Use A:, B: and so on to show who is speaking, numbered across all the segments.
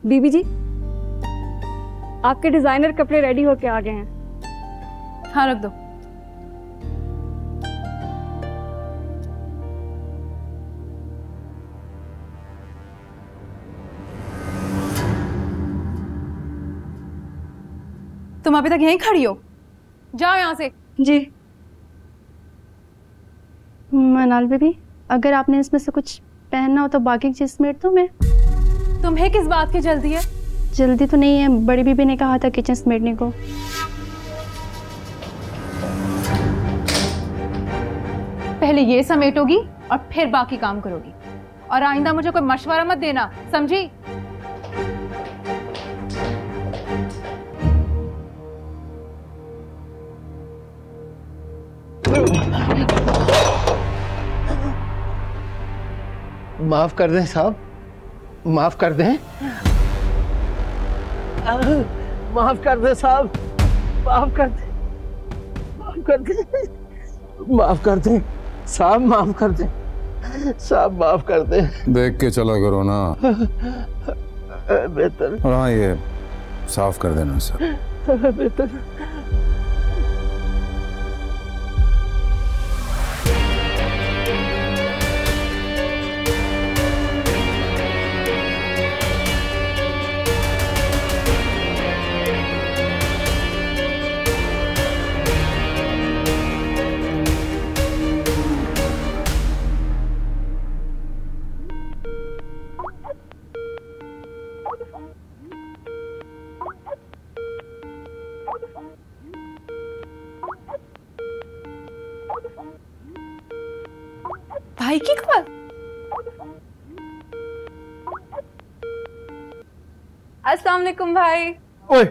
A: बीबी जी, आपके डिजाइनर कपड़े रेडी होके आ गए हैं।
B: हाँ रख दो। तुम अभी तक यहीं खड़ी हो? जाओ यहाँ से।
A: जी मनाल बेबी, अगर आपने इसमें से कुछ पहनना हो तो बाकी चीज समेट दूं मैं?
B: तुम्हें किस बात की जल्दी है?
A: जल्दी तो नहीं है, बड़ी बीबी ने कहा था किचन समेटने को।
B: पहले ये समेटोगी और फिर बाकी काम करोगी, और आइंदा मुझे कोई मशवरा मत देना, समझी?
C: माफ कर दें साहब, माफ कर दें, माफ कर दें साहब, माफ कर दें, माफ कर दें, माफ कर दें साहब, माफ कर दें साहब, माफ कर दें।
D: देख के चला करो ना।
C: बेहतर।
D: और हाँ, ये साफ कर देना सब।
C: बेहतर।
B: भाई की कॉल? अस्सलाम वालेकुम भाई।
C: ओए,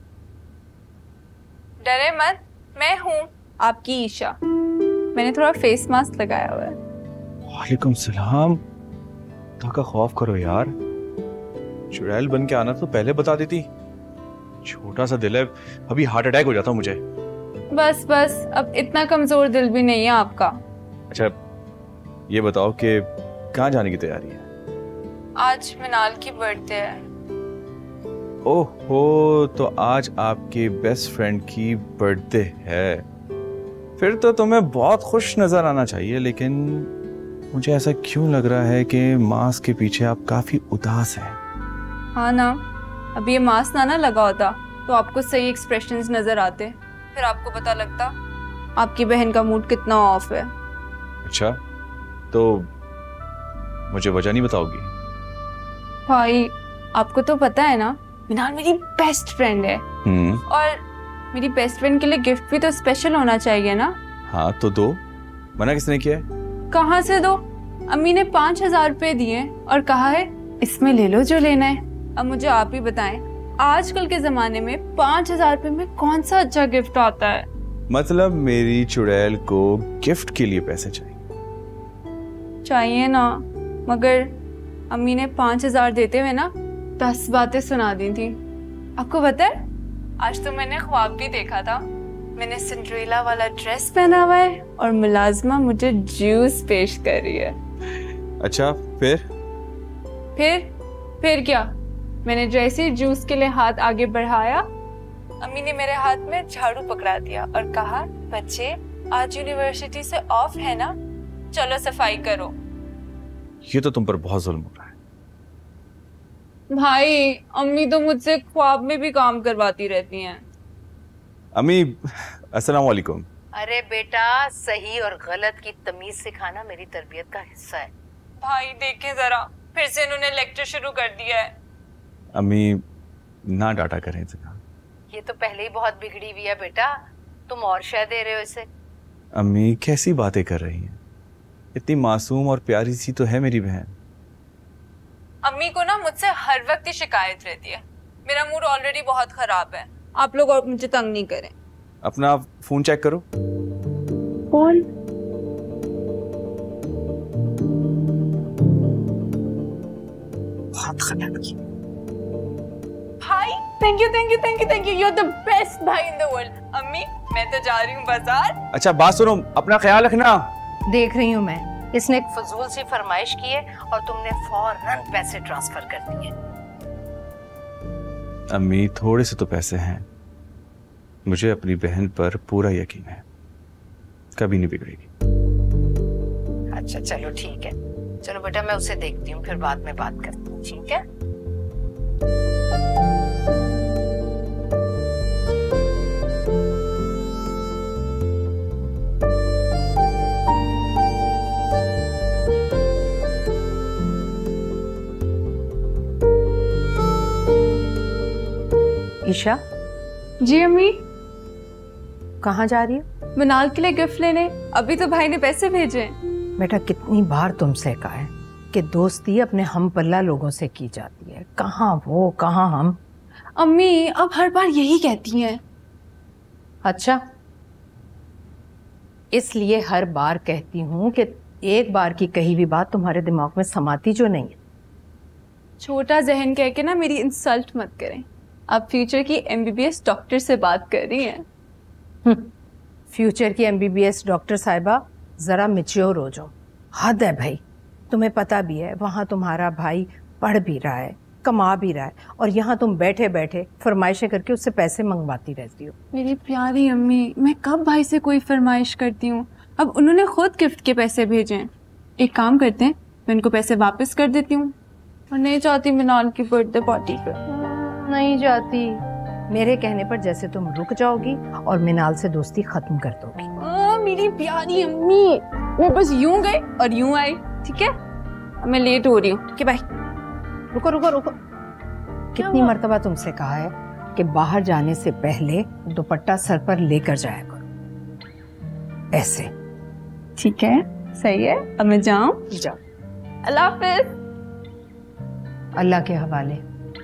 B: डरे मत, मैं हूँ आपकी ईशा। मैंने थोड़ा फेस मास्क लगाया हुआ है।
E: वालेकुम सलाम। का खौफ करो यार, चुड़ैल बन के आना तो पहले बता देती। छोटा सा दिल है, अभी हार्ट अटैक हो जाता मुझे।
B: बस बस, अब इतना कमजोर दिल भी नहीं है आपका।
E: अच्छा ये बताओ कि कहाँ जाने की तैयारी है?
B: आज मिनाल की बर्थडे है।
E: ओहो, तो आज आपके बेस्ट फ्रेंड की बर्थडे है। फिर तो तुम्हें बहुत खुश नजर आना चाहिए, लेकिन मुझे ऐसा क्यों लग रहा है कि मास्क के पीछे आप काफी उदास हैं।
B: हाँ ना, अब ये मास्क ना लगा होता तो आपको सही एक्सप्रेशंस नजर आते, फिर आपको पता लगता आपकी बहन का मूड कितना ऑफ है।
E: अच्छा, तो मुझे वजह नहीं बताओगी?
B: भाई आपको तो पता है ना, मिनाल मेरी बेस्ट फ्रेंड है। और मेरी बेस्ट फ्रेंड के लिए गिफ्ट भी तो स्पेशल होना चाहिए ना।
E: हाँ तो दो, मना किसने किया है?
B: कहाँ से दो? अम्मी ने 5,000 रुपए दिए और कहा है इसमें ले लो जो लेना है। अब मुझे आप ही बताएं, आजकल के जमाने में 5,000 रुपए में कौन सा अच्छा गिफ्ट आता है?
E: मतलब मेरी चुड़ैल को गिफ्ट के लिए पैसे
B: चाहिए ना, मगर अम्मी ने 5,000 देते हुए ना 10 बातें सुना दी थी। आपको पता है, आज तो मैंने ख्वाब भी देखा था। मैंने सिंड्रेला वाला ड्रेस पहना हुआ है और मुलाजमा मुझे जूस पेश कर रही है।
E: अच्छा
B: फिर क्या? मैंने जैसे ही जूस के लिए हाथ आगे बढ़ाया, अम्मी ने मेरे हाथ में झाड़ू पकड़ा दिया और कहा, बच्चे आज यूनिवर्सिटी से ऑफ है ना, चलो सफाई करो।
E: ये तो तुम पर बहुत जुल्म हो रहा है।
B: भाई अम्मी तो मुझसे ख्वाब में भी काम करवाती रहती हैं।
E: अम्मी अस्सलाम वालेकुम।
F: अरे बेटा, सही और गलत की तमीज सिखाना मेरी तरबियत का हिस्सा है।
B: भाई देखें जरा, फिर से इन्होंने लेक्चर शुरू कर दिया है।
E: अम्मी ना डांटा करें इतना।
F: ये तो पहले ही बहुत बिगड़ी हुई है बेटा, तुम और शय दे रहे हो इसे।
E: अम्मी कैसी बातें कर रही हैं? इतनी मासूम और प्यारी सी तो है मेरी बहन।
B: अम्मी को ना मुझसे हर वक्त ही शिकायत रहती है। मेरा मूड ऑलरेडी बहुत खराब है, आप लोग और मुझे तंग नहीं करें।
E: अपना फोन चेक करो।
A: कौन?
C: बहुत खतरनाक।
B: भाई thank you, you are the best भाई इन द वर्ल्ड। अम्मी मैं तो जा रही हूँ बाजार।
E: अच्छा बात सुनो, अपना ख्याल रखना।
F: देख रही हूँ मैं, इसने एक फजूल सी फरमाइश की है और तुमने फौरन पैसे ट्रांसफर कर दिए।
E: अम्मी थोड़े से तो पैसे हैं, मुझे अपनी बहन पर पूरा यकीन है, कभी नहीं बिगड़ेगी।
F: अच्छा चलो ठीक है, चलो बेटा मैं उसे देखती हूँ, फिर बाद में बात करती हूँ, ठीक है?
G: ईशा,
B: जी अम्मी।
G: कहाँ जा रही हो?
B: मनाल के लिए गिफ्ट लेने। अभी तो भाई ने पैसे भेजे हैं।
G: बेटा कितनी बार तुमसे कहा है कि दोस्ती अपने हम पल्ला लोगों से की जाती है, कहाँ वो कहाँ हम।
B: अम्मी अब हर बार यही कहती हैं।
G: अच्छा, इसलिए हर बार कहती हूँ कि एक बार की कही हुई बात तुम्हारे दिमाग में समाती जो नहीं है।
B: छोटा जहन कह के ना मेरी इंसल्ट मत करें। आप फ्यूचर की एमबीबीएस डॉक्टर से बात कर रही हैं।
G: फ्यूचर की एमबीबीएस डॉक्टर साहिबा, जरा मैच्योर हो जाओ। हद है भाई, तुम्हें पता भी है वहाँ तुम्हारा भाई पढ़ भी रहा है, कमा भी रहा है, और यहाँ तुम बैठे बैठे फरमाइशें करके उससे पैसे मंगवाती रहती हो।
B: मेरी प्यारी अम्मी, मैं कब भाई से कोई फरमाइश करती हूँ। अब उन्होंने खुद गिफ्ट के पैसे भेजे हैं। एक काम करते हैं, मैं उनको पैसे वापस कर देती हूँ। और नहीं चाहती मनाल की बर्थडे पार्टी पे।
G: नहीं जाती, मेरे कहने पर जैसे तुम रुक जाओगी और मिनाल से दोस्ती खत्म कर दोगी।
B: मेरी प्यारी अम्मी, मैं बस यूं गई और यूं आई, ठीक है? अब मैं लेट हो रही हूँ, ठीक है? बाय।
G: रुको रुको रुको, कितनी मर्तबा तुमसे कहा है कि बाहर जाने से पहले दुपट्टा सर पर लेकर जाया करो। ऐसे
B: ठीक है, सही है। अब मैं जाऊं?
G: जाओ।
B: अल्लाह हाफिज।
G: अल्लाह के हवाले।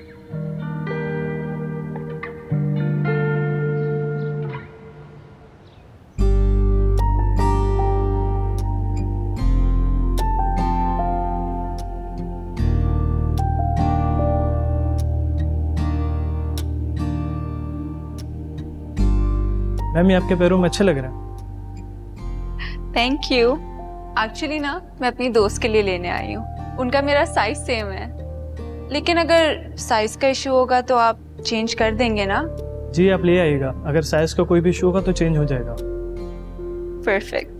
H: मैम ये आपके पैरों में अच्छे लग रहे हैं।
B: Thank you. एक्चुअली ना मैं अपनी दोस्त के लिए लेने आई हूँ। उनका मेरा साइज सेम है, लेकिन अगर साइज का इशू होगा तो आप चेंज कर देंगे ना?
H: जी आप ले आइएगा, अगर साइज का कोई भी इशू होगा तो चेंज हो जाएगा।
B: परफेक्ट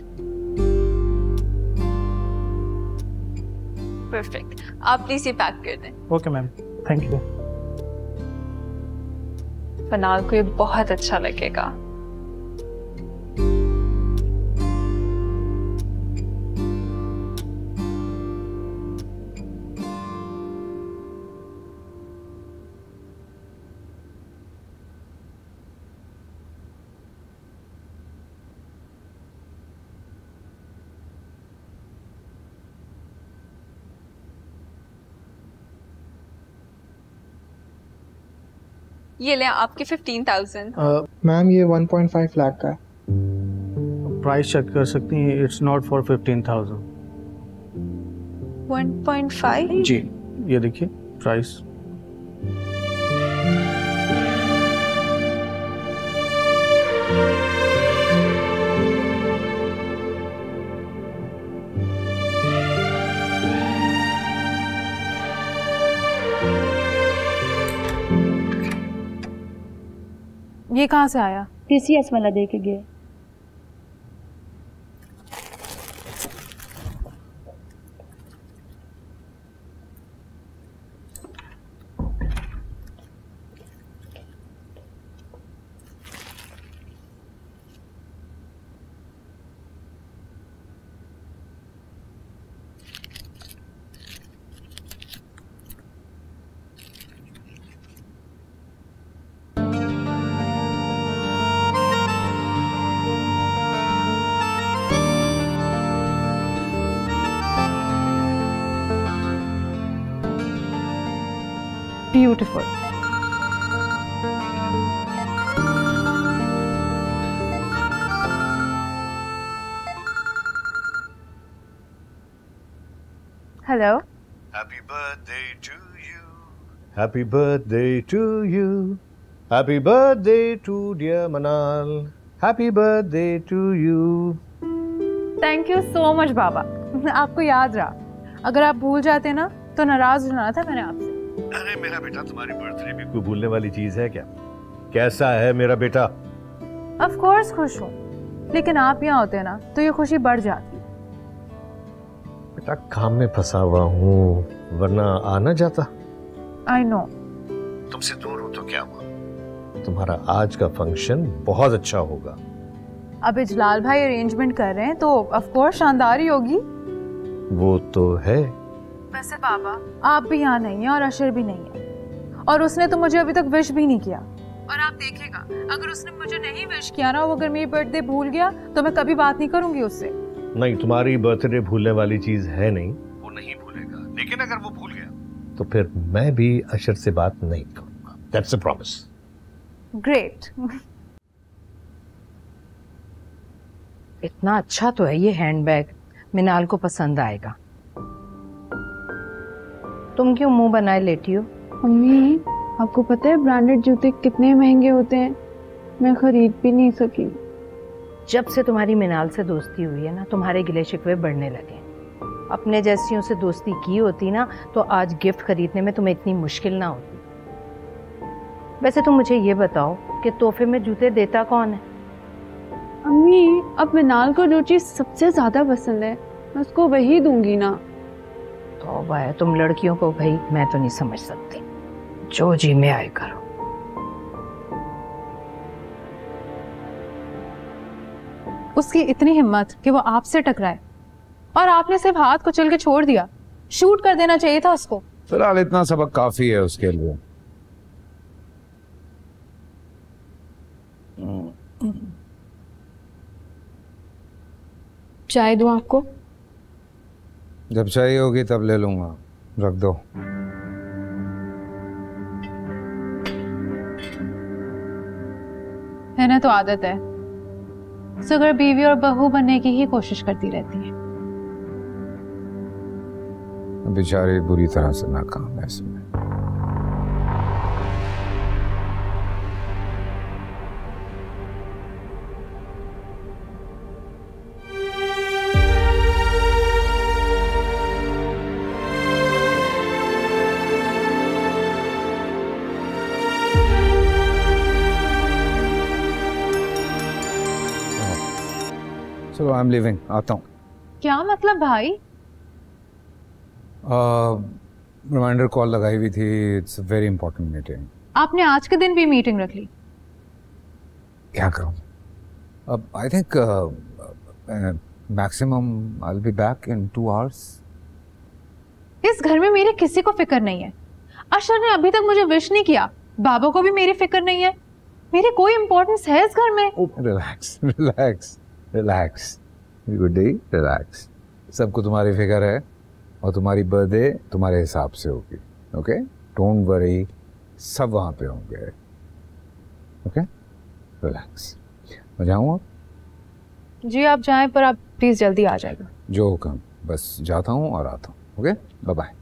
B: परफेक्ट, आप प्लीज ये पैक कर दें।
H: Okay ma'am, thank you.
B: Manal को ये बहुत अच्छा लगेगा। ये ले आपके 15,000।
I: मैम ये 1.5 लाख का है।
H: प्राइस चेक कर सकती हैं, इट्स नॉट फॉर 15,000।
B: 1.5?
H: जी ये देखिए प्राइस।
J: ये कहाँ से आया?
A: टीसीएस वाला दे के गए। Beautiful. Hello.
K: Happy birthday to you. Happy birthday to you. Happy birthday to dear Manal. Happy birthday to you.
J: Thank you so much बाबा, आपको याद रहा। अगर आप भूल जाते ना तो नाराज होना था मैंने आपसे।
K: अरे मेरा बेटा, तुम्हारी बर्थडे भी कोई भूलने वाली चीज है क्या? कैसा है मेरा बेटा?
J: ऑफ कोर्स खुश हूँ, लेकिन आप यहाँ होते ना तो ये खुशी बढ़ जाती।
K: बेटा काम में फंसा हुआ हूँ, वरना आना जाता।
J: I know.
K: तुमसे दूर हूँ तो क्या हुआ? तुम्हारा आज का फंक्शन बहुत अच्छा होगा।
J: अब इजलाल भाई अरेंजमेंट कर रहे हैं तो ऑफ कोर्स शानदार ही होगी।
K: वो तो है।
J: वैसे बाबा, आप भी यहाँ नहीं है और अशर भी नहीं है, और उसने तो मुझे अभी तक विश भी नहीं किया। और आप देखेगा, अगर उसने मुझे नहीं विश किया ना, वो अगर मेरी बर्थडे भूल गया तो मैं कभी बात नहीं करूंगी उससे।
K: नहीं, तुम्हारी बर्थडे भूलने वाली चीज है नहीं, वो नहीं भूलेगा। लेकिन अगर वो भूल गया तो फिर मैं भी अशर से बात नहीं करूंगा। That's a promise.
J: ग्रेट।
G: इतना अच्छा तो है ये हैंडबैग, मिनाल को पसंद आएगा। तुम क्यों मुंह बनाए लेटी हो?
B: मम्मी, आपको पता है ब्रांडेड जूते कितने महंगे होते हैं? मैं खरीद भी नहीं सकी।
G: जब से तुम्हारी मिनाल से दोस्ती हुई है ना, तुम्हारे गिले शिकवे बढ़ने लगे। अपने जैसियों से दोस्ती की होती ना तो आज गिफ्ट खरीदने में तुम्हें इतनी मुश्किल ना होती। वैसे तुम मुझे ये बताओ कि तोहफे में जूते देता कौन है?
B: अम्मी, अब मिनाल को जो चीज सबसे ज्यादा पसंद है मैं उसको वही दूंगी ना।
G: तौबा है, तुम लड़कियों को भाई मैं तो नहीं समझ सकती। जो जी में आए करो।
J: उसकी इतनी हिम्मत कि वो आपसे टकराए, और आपने सिर्फ हाथ को चल के छोड़ दिया। शूट कर देना चाहिए था उसको।
D: फिलहाल इतना सबक काफी है उसके लिए।
B: चाय दूं आपको?
D: जब चाहिए होगी तब ले लूंगा, रख दो।
J: है ना, तो आदत है। सुगर बीवी और बहू बनने की ही कोशिश करती रहती है।
D: बेचारी बुरी तरह से नाकाम है इसमें। चलो, आई एम लिविंग, आता हूँ।
J: क्या मतलब भाई?
D: रिमाइंडर कॉल लगाई हुई थी। It's a very important meeting.
J: आपने आज के दिन भी मीटिंग रख ली?
D: क्या करूँ अब? I think maximum I will be back in 2 hours।
J: इस घर में मेरे किसी को फिक्र नहीं है। अशर ने अभी तक मुझे विश नहीं किया, बाबा को भी मेरी फिक्र नहीं है। मेरी कोई इंपॉर्टेंस है इस घर में?
D: Relax relax relax Guddi, relax. सबको तुम्हारी फिक्र है और तुम्हारी बर्थडे तुम्हारे हिसाब से होगी। ओके, डोंट वरी, सब वहाँ पे होंगे। Okay, relax. मैं जाऊँ अब?
J: जी आप जाएं, पर आप प्लीज जल्दी आ जाएगा।
D: जो हुक्म, बस जाता हूँ और आता हूँ। Okay, bye bye.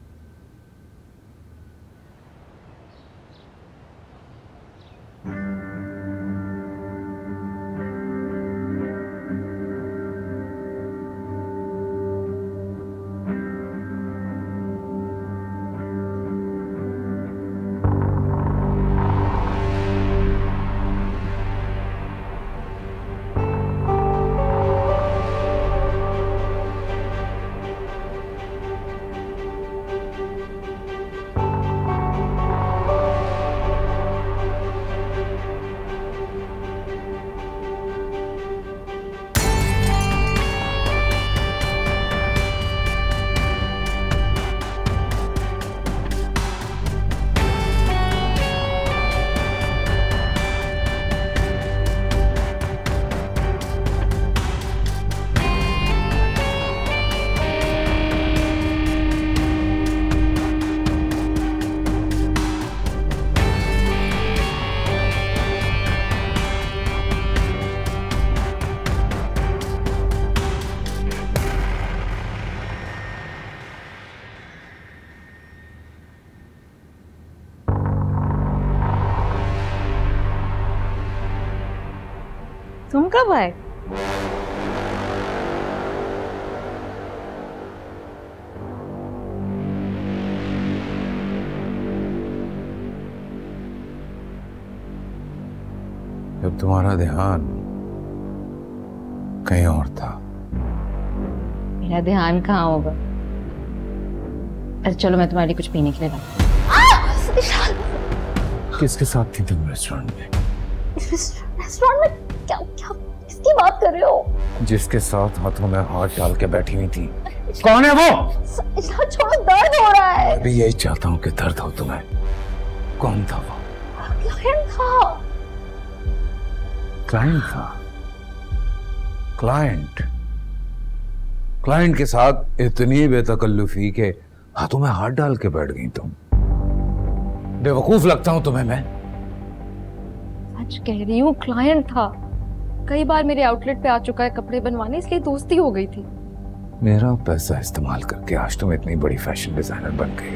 J: तुम कब आए?
D: जब तुम्हारा ध्यान कहीं और था।
L: मेरा ध्यान कहाँ होगा? अरे चलो मैं तुम्हारे लिए कुछ पीने के लिए लाती
D: किसके साथ थी तुम रेस्टोरेंट में?
L: रेस्टोरेंट में? क्या क्या किसकी बात कर रहे हो?
D: जिसके साथ हाथों में हाथ डाल के बैठी हुई थी। कौन है वो?
L: छोड़ो, दर्द हो रहा है।
D: मैं भी यही चाहता हूँ कि दर्द हो तुम्हें। कौन था वो?
L: क्लाइंट था।
D: क्लाइंट था? क्लाइंट के साथ इतनी बेतकल्लुफी के हाथों में हाथ डाल के बैठ गई तुम। बेवकूफ लगता हूं तुम्हें मैं?
A: सच कह रही हूँ, क्लाइंट था। कई बार मेरे आउटलेट पे आ चुका है कपड़े बनवाने, इसलिए दोस्ती हो गई थी।
D: मेरा पैसा इस्तेमाल करके आज तुम इतनी बड़ी फैशन डिजाइनर बन गई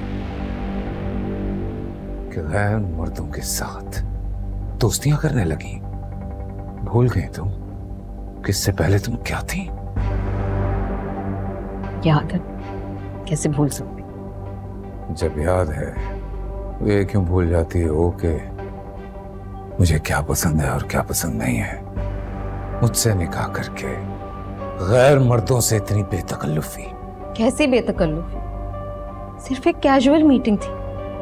D: कि गैर मर्दों के साथ दोस्तियां करने लगी। भूल गई तुम किससे पहले तुम क्या थी?
L: याद है, कैसे भूल सकती?
D: जब याद है तो ये क्यों भूल जाती हो कि मुझे क्या पसंद है और क्या पसंद नहीं है? मुझसे निकाह करके गैर मर्दों से इतनी बेतकल्लुफी।
A: कैसी बेतकल्लुफी? सिर्फ एक कैजुअल मीटिंग थी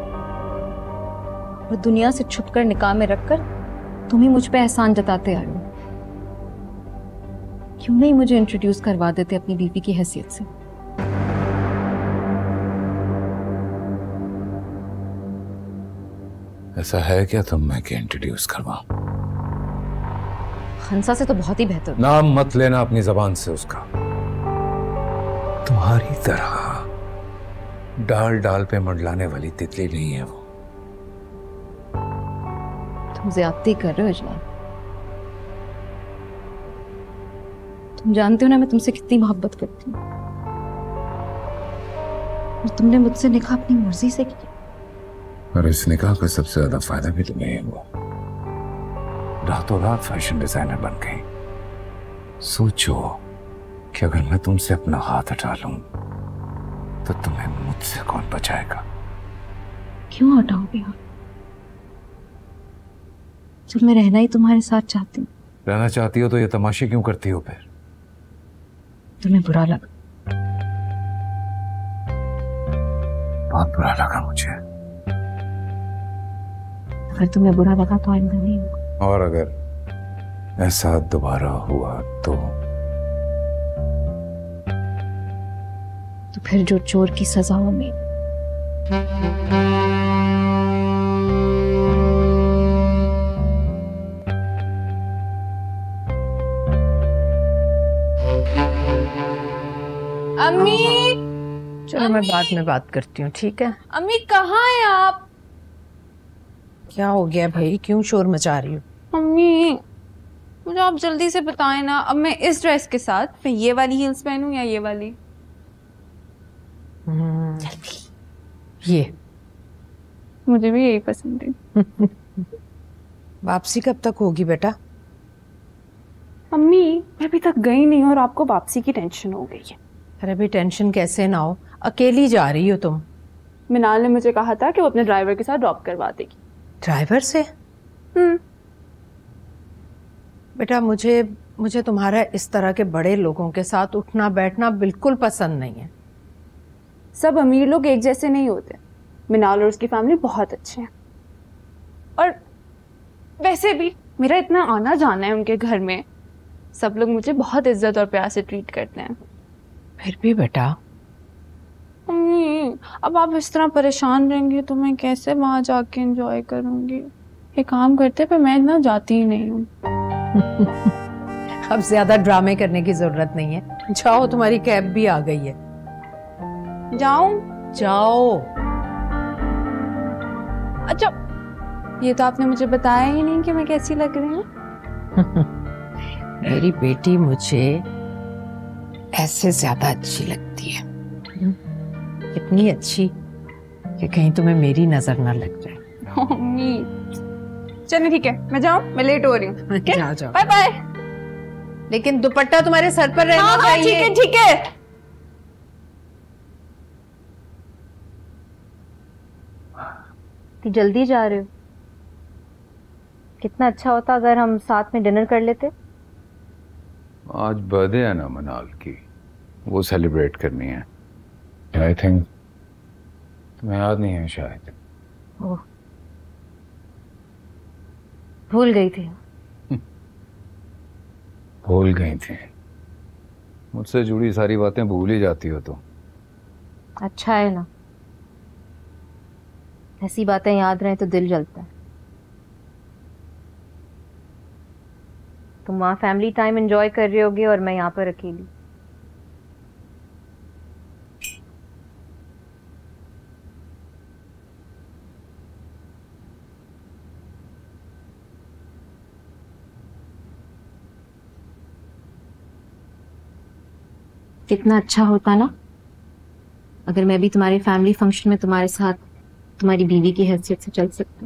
A: और दुनिया से छुपकर निकाह में रखकर तुम ही मुझ पे एहसान जताते आए हो। क्यों नहीं मुझे इंट्रोड्यूस करवा देते अपनी बीवी की हैसियत से?
D: ऐसा है क्या तुम मैं के इंट्रोड्यूस करवाऊं?
A: हंसा से तो बहुत ही बेहतर।
D: नाम मत लेना अपनी जबान से उसका। तुम्हारी तरह डाल डाल पे मंडलाने वाली तितली नहीं है वो।
A: तुम ज्यादती कर रहे हो इजलाल। तुम जानते हो ना मैं तुमसे कितनी मोहब्बत करती हूँ, और तुमने मुझसे निकाह अपनी मर्जी से किया।
D: और इस निकाह का सबसे ज्यादा फायदा भी तुम्हें हुआ। रातों रात फैशन डिजाइनर बन गई। सोचो कि अगर मैं तुमसे अपना हाथ हटा लूं तो तुम्हें मुझसे कौन बचाएगा?
A: क्यों हटाओगे आप? जब मैं रहना ही तुम्हारे साथ चाहती हूँ।
D: रहना चाहती हो तो ये तमाशे क्यों करती हो फिर?
A: तुम्हें बुरा लगा?
D: बहुत बुरा लगा मुझे।
A: अगर तुम्हें बुरा लगा तो आइंदा नहीं होगा।
D: और अगर ऐसा दोबारा हुआ तो
A: फिर जो चोर की सजा हो मेरी।
B: अम्मी,
G: चलो मैं बाद में बात करती हूँ, ठीक है?
B: अम्मी कहाँ हैं आप?
G: क्या हो गया भाई, क्यों शोर मचा रही हो?
B: अम्मी मुझे आप जल्दी से बताएं ना, अब मैं इस ड्रेस के साथ मैं ये वाली हील्स पहनूं या ये वाली?
G: ये
B: मुझे भी यही पसंद है।
G: वापसी कब तक होगी बेटा?
B: अम्मी मैं अभी तक गई नहीं और आपको वापसी की टेंशन हो गई है।
G: अरे भाई टेंशन कैसे ना हो, अकेली जा रही हो तुम।
B: मिनाल ने मुझे कहा था कि वो अपने ड्राइवर के साथ ड्रॉप करवा देगी।
G: ड्राइवर से? बेटा मुझे तुम्हारा इस तरह के बड़े लोगों के साथ उठना बैठना बिल्कुल पसंद नहीं है।
B: सब अमीर लोग एक जैसे नहीं होते। मिनाल और उसकी फैमिली बहुत अच्छे हैं, और वैसे भी मेरा इतना आना जाना है उनके घर में, सब लोग मुझे बहुत इज्जत और प्यार से ट्रीट करते हैं।
G: फिर भी बेटा
B: अम्मी अब आप इस तरह परेशान रहेंगे तो मैं कैसे वहां जाके एंजॉय करूंगी? एक काम करते पर मैं ना जाती ही नहीं हूँ।
G: अब ज्यादा ड्रामे करने की जरूरत नहीं है, जाओ तुम्हारी कैब भी आ गई है।
B: जाऊं?
G: जाओ।
B: अच्छा ये तो आपने मुझे बताया ही नहीं कि मैं कैसी लग रही हूँ।
G: मेरी बेटी मुझे ऐसे ज्यादा अच्छी लगती है, इतनी अच्छी कि कहीं तुम्हें मेरी नजर ना लग जाए।
B: मम्मी चलो ठीक है, मैं जाऊं, मैं लेट हो रही हूँ।
G: जाओ।
B: Bye bye.
G: लेकिन दुपट्टा तुम्हारे सर पर रहना चाहिए।
B: ठीक है ठीक है।
A: तो जल्दी जा रहे हो?
L: कितना अच्छा होता अगर हम साथ में डिनर कर लेते।
D: आज बर्थडे है ना मनाल की, वो सेलिब्रेट करनी है। आई थिंक तुम्हें याद नहीं है शायद।
L: ओह, भूल गई थी।
D: भूल गई थी? मुझसे जुड़ी सारी बातें भूल ही जाती हो तो।
L: अच्छा है ना, ऐसी बातें याद रहे तो दिल जलता है। तुम वहां फैमिली टाइम एंजॉय कर रहे होगे और मैं यहाँ पर अकेली। कितना अच्छा होता ना अगर मैं भी तुम्हारे फैमिली फंक्शन में तुम्हारे साथ तुम्हारी बीवी की हैसियत से चल सकती।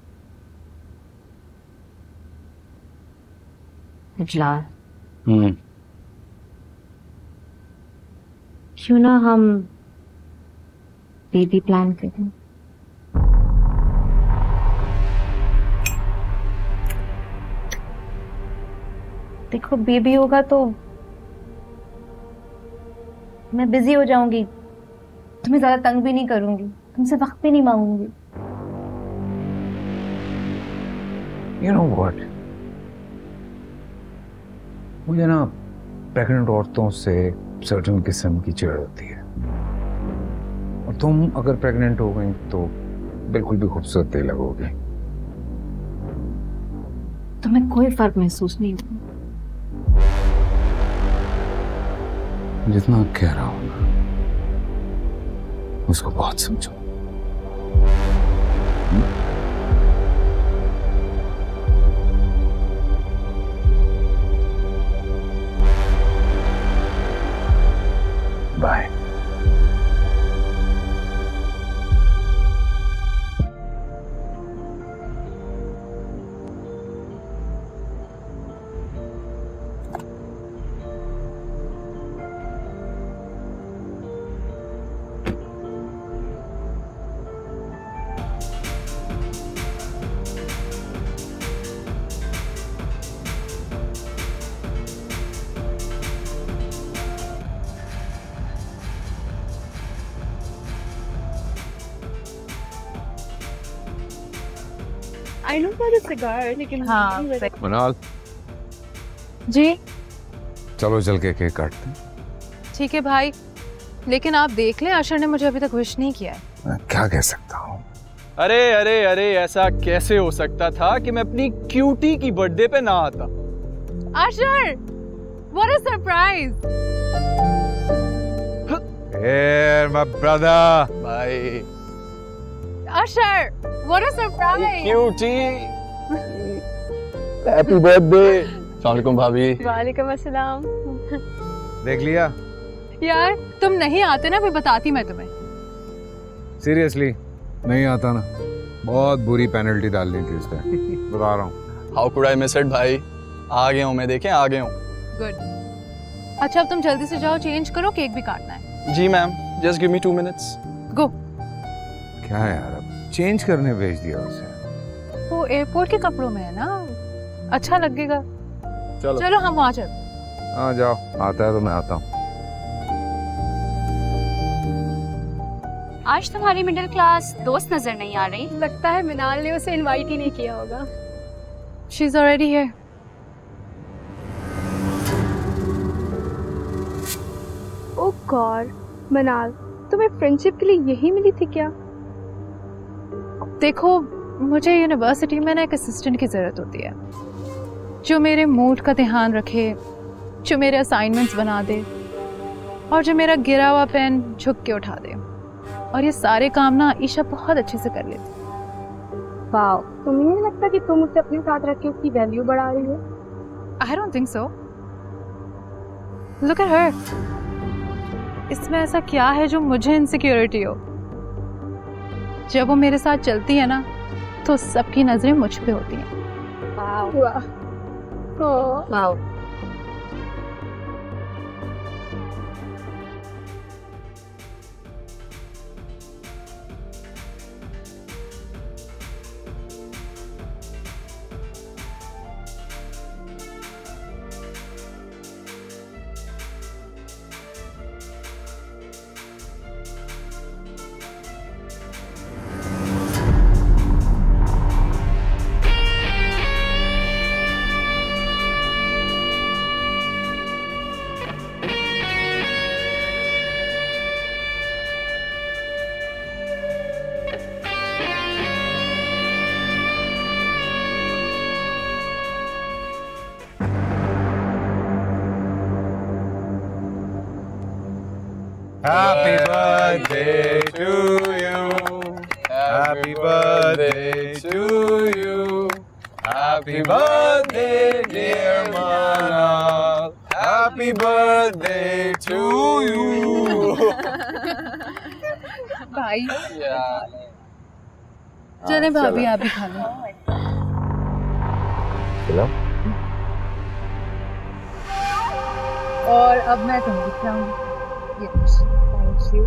L: इजलाल, क्यों ना हम बेबी प्लान करें। देखो बेबी होगा तो मैं बिजी हो जाऊंगी, तुम्हें ज्यादा तंग भी नहीं करूंगी, तुमसे वक्त भी नहीं मांगूंगी।
D: You know what? मुझे ना प्रेग्नेंट औरतों से सर्टेन किस्म की चिढ़ होती है, और तुम अगर प्रेग्नेंट हो गई तो बिल्कुल भी खूबसूरत नहीं लगोगी।
L: तुम्हें कोई फर्क महसूस नहीं होगा।
D: जितना कह रहा हूं ना उसको बहुत समझो। Bye.
B: I know about a cigar, लेकिन
J: हाँ,
D: मनाल,
J: जी
D: चलो चल के केक काटते हैं।
J: ठीक है भाई, लेकिन आप देख लें अशर ने मुझे अभी तक विश नहीं किया है।
D: मैं क्या कह सकता हूँ?
E: अरे अरे अरे, ऐसा कैसे हो सकता था कि मैं अपनी क्यूटी की बर्थडे पे ना आता।
J: अशर, what a surprise!
D: Here, my brother.
E: भाई
J: Ashar, what a surprise!
E: Cutie, happy birthday. अस्सलाम वालेकुम भाभी।
B: वालेकुम अस्सलाम।
D: देख लिया?
J: यार तुम नहीं आते ना, मैं बताती मैं तुम्हें।
D: सीरियसली नहीं आता ना, बहुत बुरी पेनल्टी डालनी थी उसने। बता रहा हूँ।
E: How could I miss it भाई, आ गया हूँ मैं, देखें आ गया हूँ।
J: गुड। अच्छा अब तुम जल्दी से जाओ, चेंज करो, केक भी काटना है।
E: जी ma'am, just give me 2 minutes।
J: Go.
D: क्या यार, अब चेंज करने भेज दिया उसे।
J: वो एयरपोर्ट के कपड़ों में है ना, अच्छा लगेगा।
E: चलो
J: चलो हम वहाँ चलते।
D: हाँ जाओ, आता है तो मैं आता हूँ।
M: आज तुम्हारी मिडिल क्लास दोस्त नजर नहीं आ रही।
B: लगता है मिनाल ने उसे इनवाइट ही नहीं किया होगा।
J: She is already here.
B: Oh God, Minal तुम्हें फ्रेंडशिप के लिए यही मिली थी क्या?
J: देखो मुझे यूनिवर्सिटी में ना एक असिस्टेंट की ज़रूरत होती है, जो मेरे मूड का ध्यान रखे, जो मेरे असाइनमेंट्स बना दे, और जो मेरा गिरा हुआ पेन झुक के उठा दे। और ये सारे काम ना ईशा बहुत अच्छे से कर लेती।
B: वाओ, तुम्हें नहीं लगता कि तुम उसे अपने साथ रख के उसकी वैल्यू बढ़ा रही हो?
J: I don't think so. Look at her. इसमें ऐसा क्या है जो मुझे इनसिक्योरिटी हो? जब वो मेरे साथ चलती है ना तो सबकी नजरें मुझ पे होती हैं।
B: वाह वाह।
E: birthday to you. Happy birthday to you. Happy birthday dear Manal. Happy birthday to you.
J: भाई चले भाभी आप भी खा लो। और अब मैं तुम्हें खिलाऊंगी। Yes, thank you.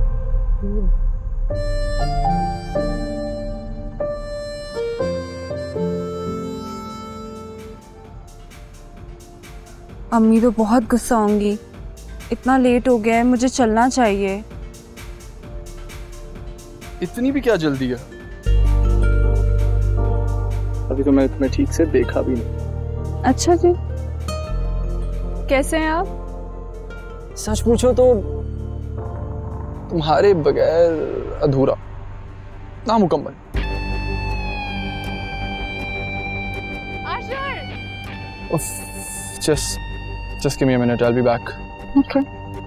B: अम्मी तो बहुत गुस्सा होंगी। इतना लेट हो गया है, मुझे चलना चाहिए।
N: इतनी भी क्या जल्दी है? अभी तो मैं तुम्हें ठीक से देखा भी नहीं।
B: अच्छा जी, कैसे हैं आप?
N: सच पूछो तो तुम्हारे बगैर अधूरा, नामुकम्मल। Just give me a minute, I'll be back.
B: Okay.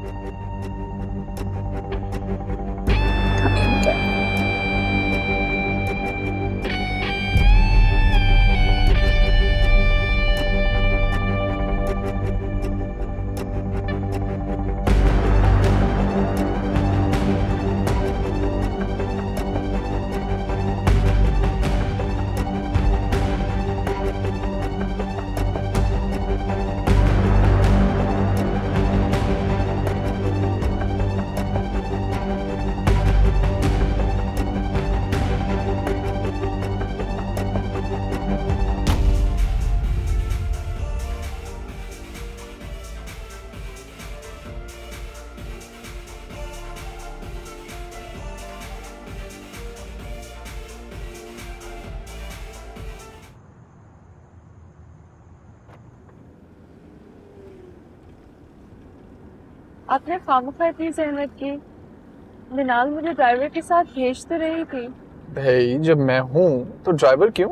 J: आपने खामखा इतनी जहमत की। मिनाल मुझे ड्राइवर के साथ भेज तो रही थी।
N: भाई जब मैं हूँ तो ड्राइवर क्यों?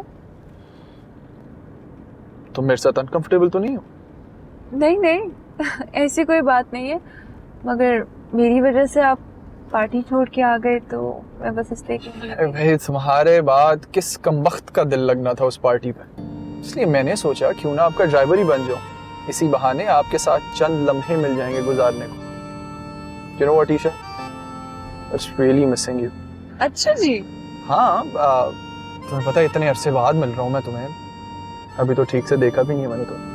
N: तुम मेरे साथ अनकंफर्टेबल तो नहीं हो?
B: नहीं नहीं, ऐसी कोई बात नहीं है, मगर मेरी वजह से आप पार्टी छोड़ के आ गए तो मैं बस इसलिए
N: भाई तुम्हारे बाद किस कमबख्त का दिल लगना था उस पार्टी पे, इसलिए मैंने सोचा क्यों ना आपका ड्राइवर ही बन जाऊं। इसी बहाने आपके साथ चंद लम्हे मिल जाएंगे गुजारने को। You know what, Isha? It's really missing you.
B: अच्छा जी।
N: हाँ, तुम्हें पता है इतने अरसे बाद मिल रहा हूँ मैं तुम्हें। अभी तो ठीक से देखा भी नहीं है मैंने तुम्हें।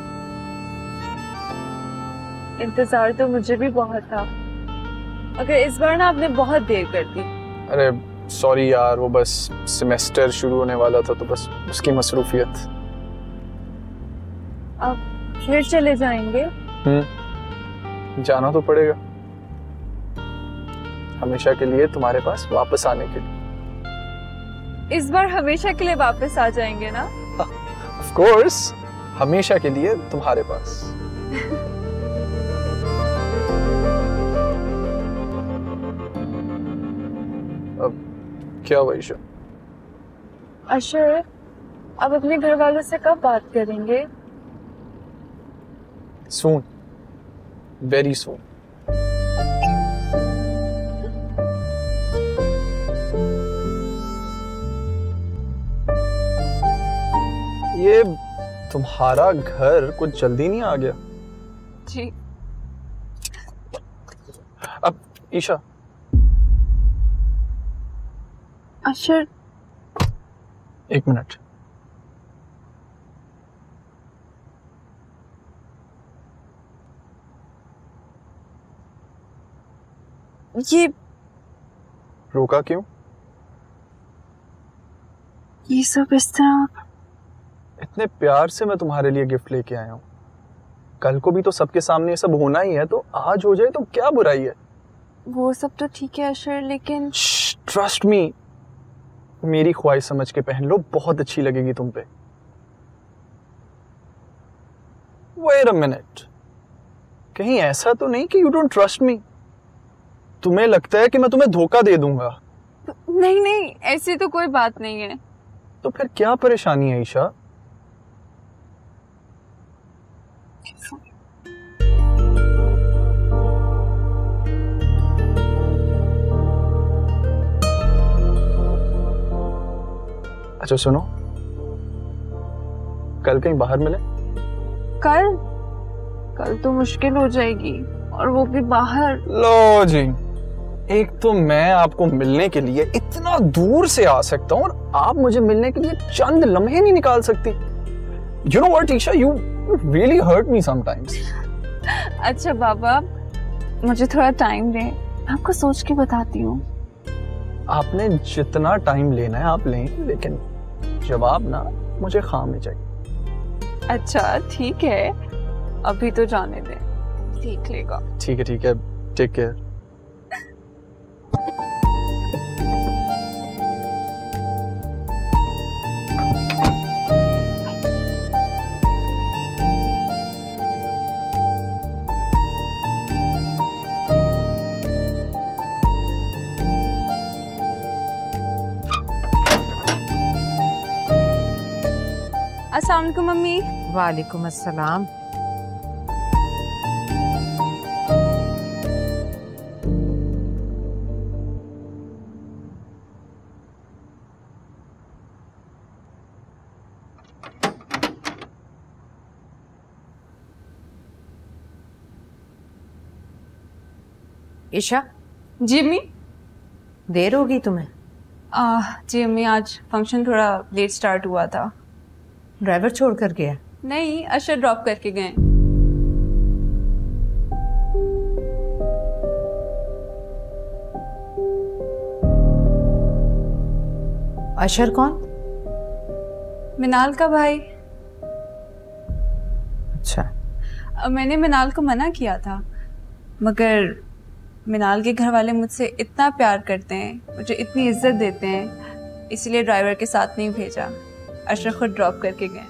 J: इंतजार तो मुझे भी बहुत था, मगर इस बार ना आपने बहुत देर कर दी।
N: अरे सॉरी यार, वो बस सेमेस्टर शुरू होने वाला था तो बस उसकी मसरूफियत।
J: अब फिर चले जाएंगे?
N: जाना तो पड़ेगा, हमेशा के लिए तुम्हारे पास वापस आने के लिए।
J: इस बार हमेशा के लिए वापस आ जाएंगे ना?
N: Of course, हमेशा के लिए तुम्हारे पास। अब क्या हुआ ईशा?
J: अशर, अब अपने घर वालों से कब बात करेंगे?
N: Soon, very soon. ये तुम्हारा घर कुछ जल्दी नहीं आ गया?
J: जी।
N: अब ईशा।
J: अशर,
N: एक मिनट।
B: ये
N: रोका क्यों?
B: ये सब इस तरह।
N: इतने प्यार से मैं तुम्हारे लिए गिफ्ट लेके आया हूँ, कल को भी तो सबके सामने ये सब होना ही है, तो आज हो जाए तो क्या बुराई है?
B: वो सब तो ठीक है अशर, लेकिन
N: ट्रस्ट मी, मेरी ख्वाहिश समझ के पहन लो, बहुत अच्छी लगेगी तुम पे। वेट अ मिनट, कहीं ऐसा तो नहीं कि यू डोंट ट्रस्ट मी? तुम्हें लगता है कि मैं तुम्हें धोखा दे दूंगा?
B: नहीं नहीं, ऐसी तो कोई बात नहीं है।
N: तो फिर क्या परेशानी है ईशा? अच्छा सुनो, कल कहीं बाहर मिले?
B: कल तो मुश्किल हो जाएगी, और वो भी बाहर।
N: लो जी, एक तो मैं आपको मिलने के लिए इतना दूर से आ सकता हूँ और आप मुझे मिलने के लिए चंद लम्हे नहीं निकाल सकती। You know what, Isha, you really hurt me sometimes.
B: अच्छा बाबा, मुझे थोड़ा टाइम दे, मैं आपको सोच के बताती हूँ।
N: आपने जितना टाइम लेना है आप लें, लेकिन जवाब ना मुझे खाम में चाहिए।
B: अच्छा ठीक है, अभी तो जाने दे, देख लेगा।
N: ठीक है, टेक केयर।
B: अस्सलाम वालेकुम मम्मी।
G: वालेकुम अस्सलाम। ईशा।
B: जी अम्मी।
G: देर होगी तुम्हें?
B: जी अम्मी, आज फंक्शन थोड़ा लेट स्टार्ट हुआ था।
G: ड्राइवर छोड़ कर गया?
B: नहीं, अशर ड्रॉप करके गए।
G: अशर कौन?
B: मिनाल का भाई।
G: अच्छा।
B: मैंने मिनाल को मना किया था, मगर मिनाल के घर वाले मुझसे इतना प्यार करते हैं, मुझे इतनी इज्जत देते हैं, इसलिए ड्राइवर के साथ नहीं भेजा। अशर खुद ड्रॉप करके गए।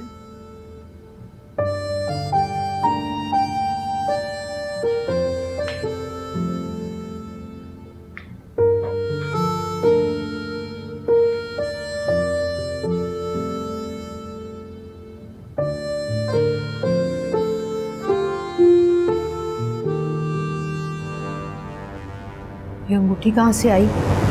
G: ये अंगूठी कहाँ से आई?